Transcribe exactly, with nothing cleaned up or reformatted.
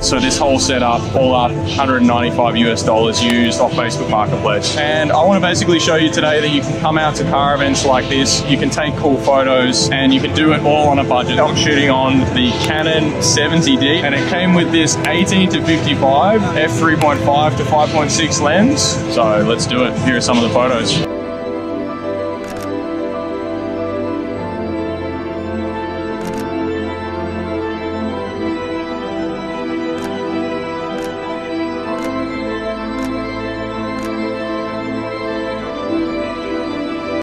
So this whole setup, all up, one hundred ninety-five U S dollars used off Facebook Marketplace. And I want to basically show you today that you can come out to car events like this, you can take cool photos, and you can do it all on a budget. I'm shooting on the Canon seventy D, and it came with this eighteen to fifty-five f three point five to five point six lens. So let's do it. Here are some of the photos.